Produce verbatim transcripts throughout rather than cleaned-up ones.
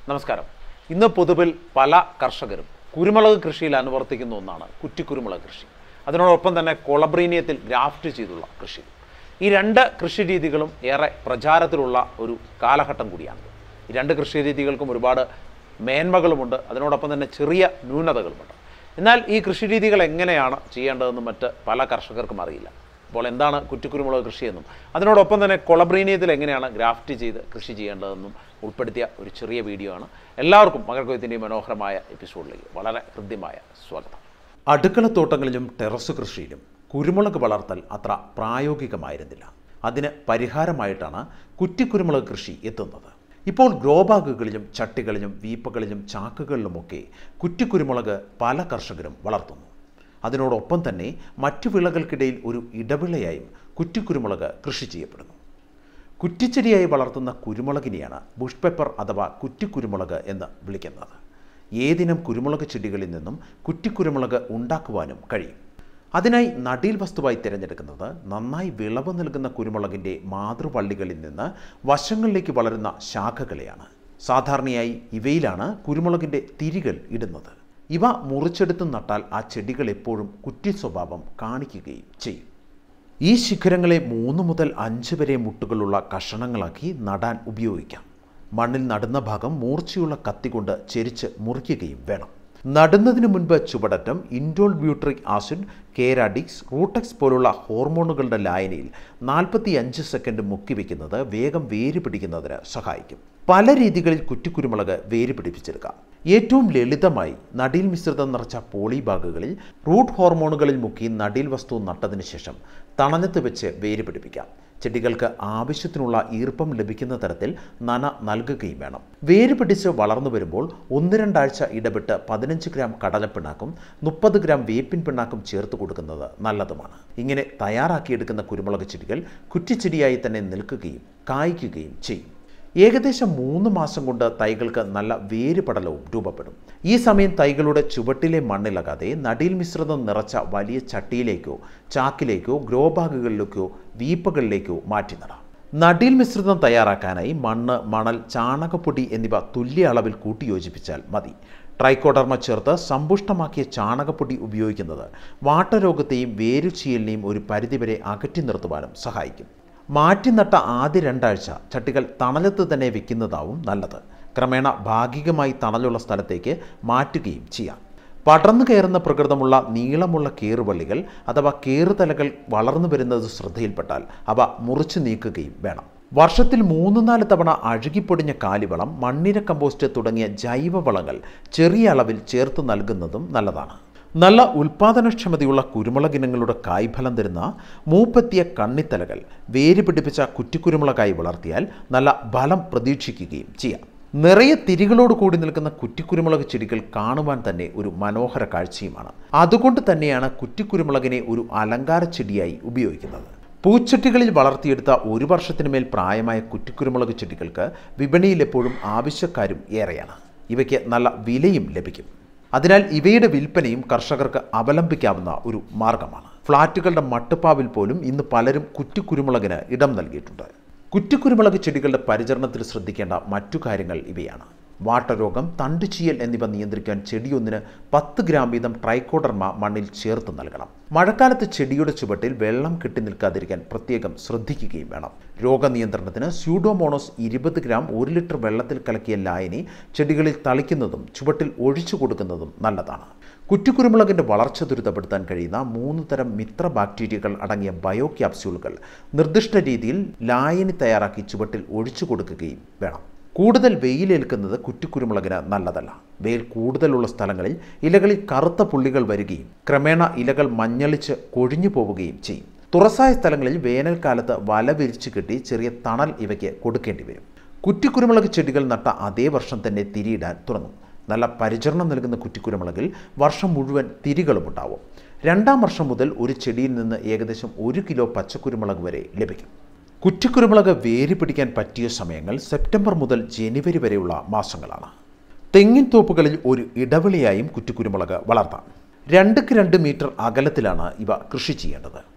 നമസ്കാരം. ഇന്ന് പൊതുവിൽ പല കർഷകരും കുരുമുളക് കൃഷിയിൽ അനുവർത്തിക്കുന്ന ഒന്നാണ് കുറ്റിക്കുരുമുളക് കൃഷി. അതിനോടൊപ്പം തന്നെ കൊളബ്രീനിയത്തിൽ ഗ്രാഫ്റ്റ് ചെയ്തുള്ള കൃഷി. ഈ രണ്ട് കൃഷി രീതികളും ഏറെ പ്രചാരത്തിലുള്ള ഒരു കാലഘട്ടം കൂടിയാണ്. ഈ രണ്ട് കൃഷി രീതികൾക്കും ഒരുപാട് മേന്മകളുമുണ്ട്, അതിനോടൊപ്പം തന്നെ ചെറിയ ന്യൂനതകളുമുണ്ട്. എന്നാൽ ഈ കൃഷി രീതികൾ എങ്ങനെയാണ് ചെയ്യേണ്ടതെന്ന് മറ്റ് പല കർഷകർക്കും അറിയില്ല. അപ്പോൾ എന്താണ് കുറ്റിക്കുരുമുളക് കൃഷിയെന്നും അതിനോടൊപ്പം തന്നെ കൊളബ്രീനിയത്തിൽ എങ്ങനെയാണ് ഗ്രാഫ്റ്റ് ചെയ്ത് കൃഷി ചെയ്യേണ്ടതെന്നും ഉൾപ്പെടുത്തിയ ഒരു ചെറിയ വീഡിയോ ആണ്. എല്ലാവർക്കും മകരക്കൊയ്ത്തിൻ്റെ മനോഹരമായ എപ്പിസോഡിലേക്ക് വളരെ ഹൃദ്യമായ സ്വാഗതം. അടുക്കളത്തോട്ടങ്ങളിലും ടെറസ് കൃഷിയിലും കുരുമുളക് വളർത്തൽ അത്ര പ്രായോഗികമായിരുന്നില്ല. അതിന് പരിഹാരമായിട്ടാണ് കുറ്റിക്കുരുമുളക് കൃഷി എത്തുന്നത്. ഇപ്പോൾ ഗ്രോ ബാഗുകളിലും ചട്ടികളിലും വീപ്പകളിലും ചാക്കുകളിലുമൊക്കെ കുറ്റിക്കുരുമുളക് പല കർഷകരും വളർത്തുന്നു. അതിനോടൊപ്പം തന്നെ മറ്റു വിളകൾക്കിടയിൽ ഒരു ഇടവിളയായും കുറ്റിക്കുരുമുളക് കൃഷി ചെയ്യപ്പെടുന്നു. കുറ്റിച്ചെടിയായി വളർത്തുന്ന കുരുമുളകിനെയാണ് ബുഷ് പെപ്പർ അഥവാ കുറ്റിക്കുരുമുളക് എന്ന് വിളിക്കുന്നത്. ഏതിനം കുരുമുളക് ചെടികളിൽ നിന്നും കുറ്റിക്കുരുമുളക് ഉണ്ടാക്കുവാനും കഴിയും. അതിനായി നടീൽ വസ്തുവായി തിരഞ്ഞെടുക്കുന്നത് നന്നായി വിളവ് നൽകുന്ന കുരുമുളകിൻ്റെ മാതൃവള്ളികളിൽ നിന്ന് വശങ്ങളിലേക്ക് വളരുന്ന ശാഖകളെയാണ്. സാധാരണയായി ഇവയിലാണ് കുരുമുളകിൻ്റെ തിരികൾ ഇടുന്നത്. ഇവ മുറിച്ചെടുത്ത് നട്ടാൽ ആ ചെടികൾ എപ്പോഴും കുറ്റി സ്വഭാവം കാണിക്കുകയും ചെയ്യും. ഈ ശിഖരങ്ങളെ മൂന്ന് മുതൽ അഞ്ച് വരെ മുട്ടുകളുള്ള കഷണങ്ങളാക്കി നടാൻ ഉപയോഗിക്കാം. മണ്ണിൽ നടുന്ന ഭാഗം മൂർച്ചയുള്ള കത്തി കൊണ്ട് ചെരിച്ച് മുറിക്കുകയും വേണം. നടുന്നതിന് മുൻപ് ചുവടറ്റം indole butyric acid, Keradix, Rootex പോലുള്ള ഹോർമോണുകളുടെ ലായനിയിൽ നാൽപ്പത്തി അഞ്ച് സെക്കൻഡ് മുക്കിവെക്കുന്നത് വേഗം വേര് പിടിക്കുന്നതിന് സഹായിക്കും. പല രീതികളിൽ കുറ്റിക്കുരുമുളക് വേര് പിടിപ്പിച്ചെടുക്കാം. ഏറ്റവും ലളിതമായി നടീൽ മിശ്രിതം നിറച്ച പോളി ബാഗുകളിൽ റൂട്ട് ഹോർമോണുകളിൽ മുക്കി നടീൽ വസ്തു നട്ടതിന് ശേഷം തണലത്ത് വെച്ച് വേര് പിടിപ്പിക്കാം. ചെടികൾക്ക് ആവശ്യത്തിനുള്ള ഈർപ്പം ലഭിക്കുന്ന തരത്തിൽ നന നൽകുകയും വേണം. വേര് പിടിച്ച് വളർന്നു വരുമ്പോൾ ഒന്ന് രണ്ടാഴ്ച ഇടപെട്ട് പതിനഞ്ച് ഗ്രാം കടലപ്പിണ്ണാക്കും മുപ്പത് ഗ്രാം വേപ്പിൻ പിണ്ണാക്കും ചേർത്ത് കൊടുക്കുന്നത് നല്ലതുമാണ്. ഇങ്ങനെ തയ്യാറാക്കിയെടുക്കുന്ന കുരുമുളക് ചെടികൾ കുറ്റിച്ചെടിയായി തന്നെ നിൽക്കുകയും കായ്ക്കുകയും ചെയ്യും. ഏകദേശം മൂന്ന് മാസം കൊണ്ട് തൈകൾക്ക് നല്ല വേര് പടലവും രൂപപ്പെടും. ഈ സമയം തൈകളുടെ ചുവട്ടിലെ മണ്ണിളകാതെ നടീൽ മിശ്രിതം നിറച്ച വലിയ ചട്ടിയിലേക്കോ ചാക്കിലേക്കോ ഗ്രോ ബാഗുകളിലേക്കോ വീപ്പകളിലേക്കോ മാറ്റി നടാം. നടീൽ മിശ്രിതം തയ്യാറാക്കാനായി മണ്ണ്, മണൽ, ചാണകപ്പൊടി എന്നിവ തുല്യ അളവിൽ കൂട്ടിയോജിപ്പിച്ചാൽ മതി. ട്രൈക്കോഡർമ ചേർത്ത് സമ്പുഷ്ടമാക്കിയ ചാണകപ്പൊടി ഉപയോഗിക്കുന്നത് വാട്ടരോഗത്തെയും വേരുചീയലിനെയും ഒരു പരിധിവരെ അകറ്റി നിർത്തുവാനും സഹായിക്കും. മാറ്റി നട്ട ആദ്യ രണ്ടാഴ്ച ചട്ടികൾ തണലത്ത് തന്നെ വെക്കുന്നതാവും നല്ലത്. ക്രമേണ ഭാഗികമായി തണലുള്ള സ്ഥലത്തേക്ക് മാറ്റുകയും ചെയ്യാം. പടർന്നു കയറുന്ന പ്രകൃതമുള്ള നീളമുള്ള കേറുവള്ളികൾ അഥവാ കേറുതലകൾ വളർന്നു വരുന്നത് ശ്രദ്ധയിൽപ്പെട്ടാൽ അവ മുറിച്ചു നീക്കുകയും വേണം. വർഷത്തിൽ മൂന്ന് നാല് തവണ അഴുകിപ്പൊടിഞ്ഞ കാലിവളം, മണ്ണിര കമ്പോസ്റ്റ് തുടങ്ങിയ ജൈവവളങ്ങൾ ചെറിയ അളവിൽ ചേർത്ത് നൽകുന്നതും നല്ലതാണ്. നല്ല ഉൽപാദനക്ഷമതയുള്ള കുരുമുളകിനങ്ങളുടെ കായ്ഫലം തരുന്ന മൂപ്പെത്തിയ കണ്ണിത്തലകൾ വേര് പിടിപ്പിച്ച കുറ്റിക്കുരുമുളകായി വളർത്തിയാൽ നല്ല ഫലം പ്രതീക്ഷിക്കുകയും ചെയ്യാം. നിറയെ തിരികളോട് കൂടി നിൽക്കുന്ന കുറ്റിക്കുരുമുളക് ചെടികൾ കാണുവാൻ തന്നെ ഒരു മനോഹര കാഴ്ചയുമാണ്. അതുകൊണ്ട് തന്നെയാണ് കുറ്റിക്കുരുമുളകിനെ ഒരു അലങ്കാര ചെടിയായി ഉപയോഗിക്കുന്നത്. പൂച്ചട്ടികളിൽ വളർത്തിയെടുത്ത ഒരു വർഷത്തിനു മേൽ പ്രായമായ കുറ്റിക്കുരുമുളക് ചെടികൾക്ക് വിപണിയിൽ എപ്പോഴും ആവശ്യക്കാരും ഏറെയാണ്. ഇവയ്ക്ക് നല്ല വിലയും ലഭിക്കും. അതിനാൽ ഇവയുടെ വിൽപ്പനയും കർഷകർക്ക് അവലംബിക്കാവുന്ന ഒരു മാർഗമാണ്. ഫ്ളാറ്റുകളുടെ മട്ടുപ്പാവിൽ പോലും ഇന്ന് പലരും കുറ്റിക്കുരുമുളകിന് ഇടം നൽകിയിട്ടുണ്ട്. കുറ്റിക്കുരുമുളക് ചെടികളുടെ പരിചരണത്തിൽ ശ്രദ്ധിക്കേണ്ട മറ്റു കാര്യങ്ങൾ ഇവയാണ്. വാട്ടരോഗം, തണ്ടുചീയൽ എന്നിവ നിയന്ത്രിക്കാൻ ചെടിയൊന്നിന് പത്ത് ഗ്രാം വീതം ട്രൈക്കോഡർമ മണ്ണിൽ ചേർത്ത് നൽകണം. മഴക്കാലത്ത് ചെടിയുടെ ചുവട്ടിൽ വെള്ളം കെട്ടി നിൽക്കാതിരിക്കാൻ പ്രത്യേകം ശ്രദ്ധിക്കുകയും വേണം. രോഗനിയന്ത്രണത്തിന് സ്യൂഡോമോണോസ് ഇരുപത് ഗ്രാം ഒരു ലിറ്റർ വെള്ളത്തിൽ കലക്കിയ ലായനി ചെടികളിൽ തളിക്കുന്നതും ചുവട്ടിൽ ഒഴിച്ചു കൊടുക്കുന്നതും നല്ലതാണ്. കുറ്റിക്കുരുമുളകിൻ്റെ വളർച്ച ത്വരിതപ്പെടുത്താൻ കഴിയുന്ന മൂന്ന് തരം മിത്ര ബാക്ടീരിയകൾ അടങ്ങിയ ബയോ ക്യാപ്സ്യൂളുകൾ നിർദ്ദിഷ്ട രീതിയിൽ ലായനി തയ്യാറാക്കി ചുവട്ടിൽ ഒഴിച്ചു കൊടുക്കുകയും വേണം. കൂടുതൽ വെയിലേൽക്കുന്നത് കുറ്റിക്കുരുമുളകിന് നല്ലതല്ല. വെയിൽ കൂടുതലുള്ള സ്ഥലങ്ങളിൽ ഇലകളിൽ കറുത്ത പുള്ളികൾ വരികയും ക്രമേണ ഇലകൾ മഞ്ഞളിച്ച് കൊഴിഞ്ഞു പോവുകയും ചെയ്യും. തുറസായ സ്ഥലങ്ങളിൽ വേനൽക്കാലത്ത് വല വിരിച്ചു കെട്ടി ചെറിയ തണൽ ഇവയ്ക്ക് കൊടുക്കേണ്ടി വരും. കുറ്റിക്കുരുമുളക് ചെടികൾ നട്ട അതേ വർഷം തന്നെ തിരിയിടാൻ തുടങ്ങും. നല്ല പരിചരണം നൽകുന്ന കുറ്റിക്കുരുമുളകിൽ വർഷം മുഴുവൻ തിരികളും ഉണ്ടാവും. രണ്ടാം വർഷം മുതൽ ഒരു ചെടിയിൽ നിന്ന് ഏകദേശം ഒരു കിലോ പച്ചക്കുരുമുളക് വരെ ലഭിക്കും. കുറ്റിക്കുരുമുളക് വേര് പിടിക്കാൻ പറ്റിയ സമയങ്ങൾ സെപ്റ്റംബർ മുതൽ ജനുവരി വരെയുള്ള മാസങ്ങളാണ്. തെങ്ങിൻ തോപ്പുകളിൽ ഒരു ഇടവിളയായും കുറ്റിക്കുരുമുളക് വളർത്താം. രണ്ടുക്ക് രണ്ട് മീറ്റർ അകലത്തിലാണ് ഇവ കൃഷി ചെയ്യേണ്ടത്.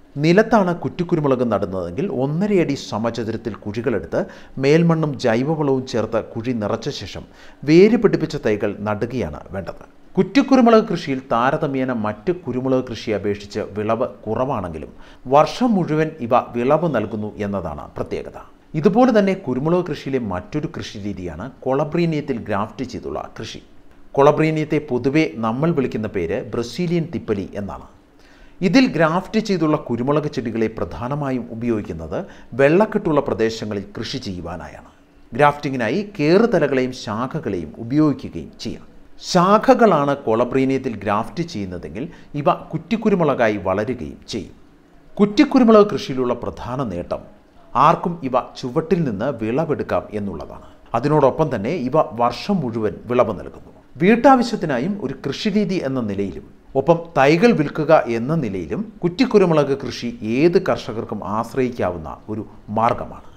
നിലത്താണ് കുറ്റിക്കുരുമുളക് നടുന്നതെങ്കിൽ ഒന്നരയടി സമചതുരത്തിൽ കുഴികളെടുത്ത് മേൽമണ്ണും ജൈവവളവും ചേർത്ത് കുഴി നിറച്ച ശേഷം വേര് പിടിപ്പിച്ച തൈകൾ നടുകയാണ് വേണ്ടത്. കുറ്റിക്കുരുമുളക് കൃഷിയിൽ താരതമ്യേന മറ്റ് കുരുമുളക് കൃഷിയെ അപേക്ഷിച്ച് വിളവ് കുറവാണെങ്കിലും വർഷം മുഴുവൻ ഇവ വിളവ് നൽകുന്നു എന്നതാണ് പ്രത്യേകത. ഇതുപോലെ തന്നെ കുരുമുളക് കൃഷിയിലെ മറ്റൊരു കൃഷി രീതിയാണ് കൊളബ്രീനിയത്തിൽ ഗ്രാഫ്റ്റ് ചെയ്തുള്ള കൃഷി. കൊളബ്രീനിയത്തെ പൊതുവെ നമ്മൾ വിളിക്കുന്ന പേര് ബ്രസീലിയൻ തിപ്പലി എന്നാണ്. ഇതിൽ ഗ്രാഫ്റ്റ് ചെയ്തുള്ള കുരുമുളക് ചെടികളെ പ്രധാനമായും ഉപയോഗിക്കുന്നത് വെള്ളക്കെട്ടുള്ള പ്രദേശങ്ങളിൽ കൃഷി ചെയ്യുവാനായാണ്. ഗ്രാഫ്റ്റിങ്ങിനായി കേറുതലകളെയും ശാഖകളെയും ഉപയോഗിക്കുകയും ചെയ്യാം. ശാഖകളാണ് കൊളബ്രീനിയത്തിൽ ഗ്രാഫ്റ്റ് ചെയ്യുന്നതെങ്കിൽ ഇവ കുറ്റിക്കുരുമുളകായി വളരുകയും ചെയ്യും. കുറ്റിക്കുരുമുളക് കൃഷിയിലുള്ള പ്രധാന നേട്ടം ആർക്കും ഇവ ചുവട്ടിൽ നിന്ന് വിളവെടുക്കാം എന്നുള്ളതാണ്. അതിനോടൊപ്പം തന്നെ ഇവ വർഷം മുഴുവൻ വിളവ് നൽകുന്നു. വീട്ടാവശ്യത്തിനായും ഒരു കൃഷിരീതി എന്ന നിലയിലും ഒപ്പം തൈകൾ വിൽക്കുക എന്ന നിലയിലും കുറ്റിക്കുരുമുളക് കൃഷി ഏത് കർഷകർക്കും ആശ്രയിക്കാവുന്ന ഒരു മാർഗമാണ്.